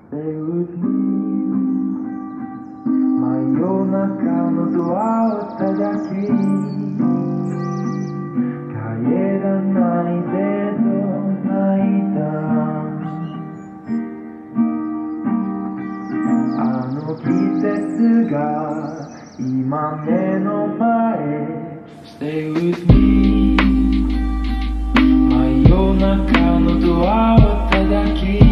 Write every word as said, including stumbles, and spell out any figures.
Stay with me 真夜中のドアを叩き帰らないでと泣いたあの季節が今目の前 Stay with me 真夜中のドアを叩き